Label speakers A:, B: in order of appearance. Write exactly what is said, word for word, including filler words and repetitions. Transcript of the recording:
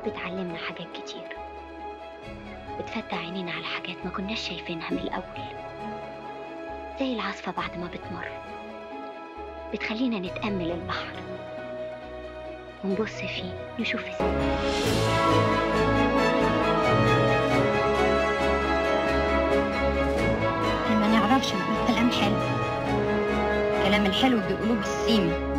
A: بتعلمنا حاجات كتير، بتفتح عينينا على حاجات ما كناش شايفينها من الأول، زي العاصفة بعد ما بتمر بتخلينا نتأمل البحر ونبص فيه نشوف السماء.
B: احنا ما نعرفش نقول كلام حلو، الكلام الحلو بيقولوه بالسيمة.